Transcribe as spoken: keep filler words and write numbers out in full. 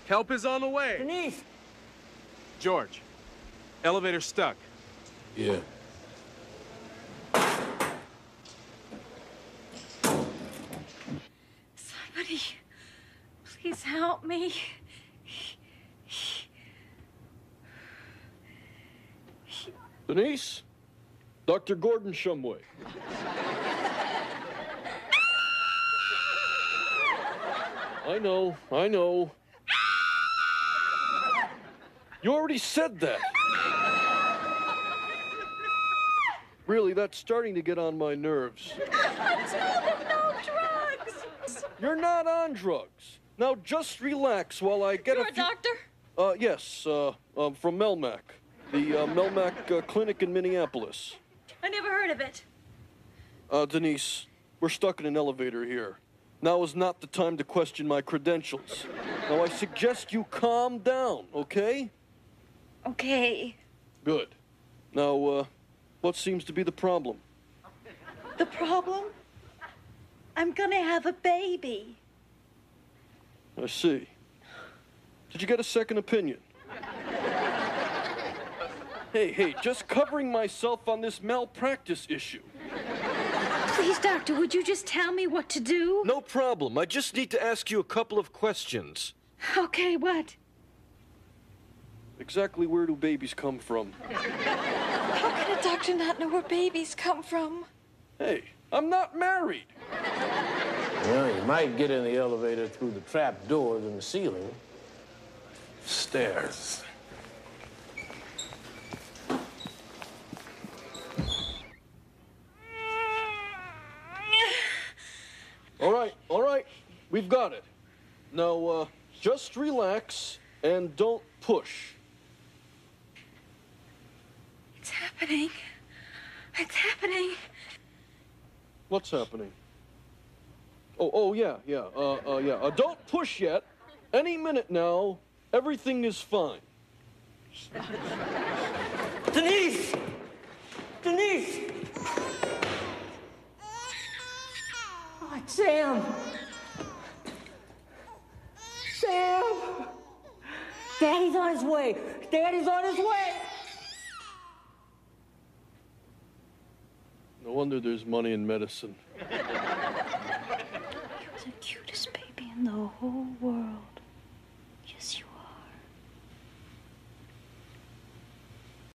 Help is on the way. Denise! George, elevator stuck. Yeah. Somebody, please help me. Denise? Doctor Gordon Shumway. I know, I know. You already said that. Really, that's starting to get on my nerves. I told him no drugs. You're not on drugs. Now just relax while I get You're a a few... doctor? Uh, yes, uh, um, from Melmac. The uh, Melmac uh, Clinic in Minneapolis. I never heard of it. Uh, Denise, we're stuck in an elevator here. Now is not the time to question my credentials. Now I suggest you calm down, okay? Okay. Good. Now, uh, what seems to be the problem? The problem? I'm gonna have a baby. I see. Did you get a second opinion? Hey, hey, just covering myself on this malpractice issue. Please, doctor, would you just tell me what to do? No problem. I just need to ask you a couple of questions. Okay, what? Exactly where do babies come from? How can a doctor not know where babies come from? Hey, I'm not married. Well, you might get in the elevator through the trap doors in the ceiling. Stairs. All right, all right. We've got it. Now, uh, just relax and don't push. It's happening. It's happening. What's happening? Oh, oh, yeah, yeah, uh, uh, yeah. Uh, don't push yet. Any minute now, everything is fine. Denise! Denise! Oh, Sam! Sam! Daddy's on his way! Daddy's on his way! No wonder there's money in medicine. You're the cutest baby in the whole world.